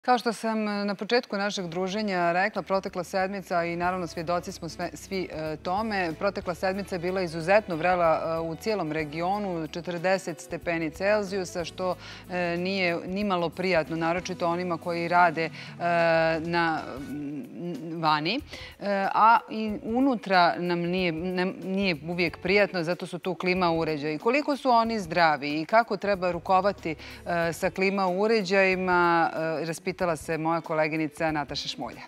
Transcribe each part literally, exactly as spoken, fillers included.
Kao što sam na početku našeg druženja rekla, protekla sedmica i naravno svjedoci smo sve, svi e, tome, protekla sedmica je bila izuzetno vrela e, u cijelom regionu, četrdeset stepeni Celzijusa, što e, nije nimalo prijatno, naročito onima koji rade e, na vani. E, a i unutra nam nije, nam nije uvijek prijatno, zato su tu klima uređaji. Koliko su oni zdravi i kako treba rukovati e, sa klima uređajima, e, raspitala se moja koleginica Nataša Šmulja.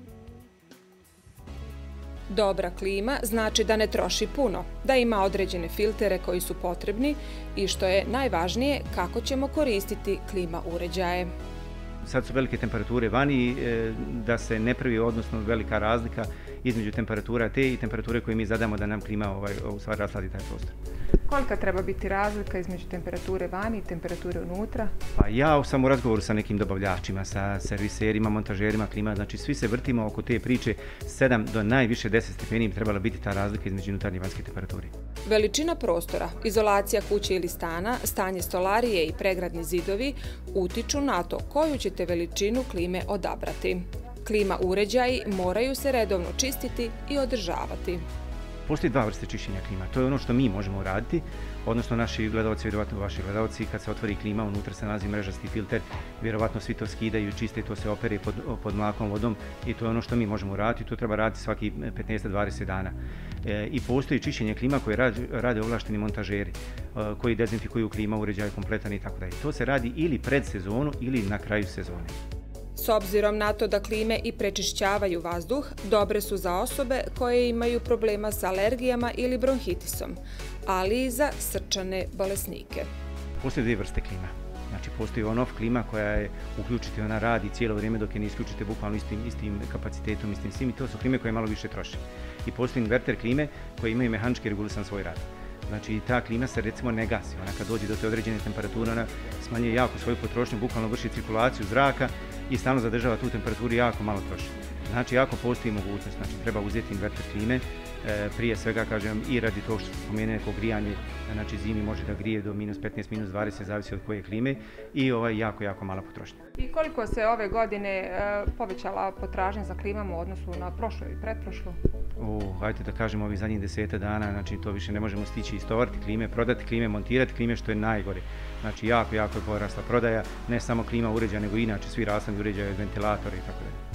Dobra klima znači da ne troši puno, da ima određene filtere koji su potrebni i što je najvažnije kako ćemo koristiti klima uređaje. Sad su velike temperature vani, da se ne pravi odnosno velika razlika između temperatura te i temperature koje mi zadamo da nam klima ovaj, u stvari rasladi taj prostor. Kolika treba biti razlika između temperature vani i temperature unutra? Pa ja sam u razgovoru sa nekim dobavljačima, sa serviserima, montažerima klima, znači svi se vrtimo oko te priče, sedam do najviše deset stepeni bi trebala biti ta razlika između unutarnje i vanjske temperature. Veličina prostora, izolacija kuće ili stana, stanje stolarije i pregradni zidovi utiču na to koju ćete veličinu klime odabrati. Klima uređaji moraju se redovno čistiti i održavati. Postoji dva vrste čišćenja klima. To je ono što mi možemo uraditi, odnosno naši gledalci, vjerovatno vaši gledalci, kad se otvori klima, unutra se nalazi mrežasti filter, vjerovatno svi to skidaju, čiste, to se opere pod, pod mlakom vodom i to je ono što mi možemo uraditi. To treba raditi svaki petnaest do dvadeset dana. E, I postoji čišćenje klima koje rade, rade ovlašteni montažeri, e, koji dezinfikuju klima, uređaj kompletan i tako dalje. To se radi ili pred sezonu ili na kraju sezone. S obzirom na to da klime i prečišćavaju vazduh, dobre su za osobe koje imaju problema sa alergijama ili bronhitisom, ali i za srčane bolesnike. Postoje dvije vrste klima. Znači, postoji on-off klima koja je uključite, ona radi cijelo vrijeme dok je ne isključite bukvalno istim, istim kapacitetom, istim svim i to su klime koje malo više troše. I postoji inverter klime koje imaju mehanički regulisan svoj rad. Znači, ta klima se recimo ne gasi. Ona kad dođe do te određene temperature, ona smanjuje jako svoju potrošnju, bukvalno vrši cirkulaciju zraka i stalno zadržava tu temperaturu i jako malo troši. Znači, jako postoji mogućnost, znači treba uzeti inverter klime, e, prije svega, kažem, i radi to što spomenuo neko grijanje, znači zimi može da grije do minus petnaest, minus dvadeset, zavisi od koje klime i ovaj jako, jako mala potrošnja. I koliko se ove godine e, povećala potražnja za klimama u odnosu na prošlu i pretprošlu? O, hajde da kažemo ovih zadnjih deseta dana, znači to više ne možemo stići istovariti klime, prodati klime, montirati klime, što je najgore. Znači jako, jako je porasla prodaja, ne samo klima uređaja, nego i inače svi rashladni uređaji, ventilatori i tako dalje.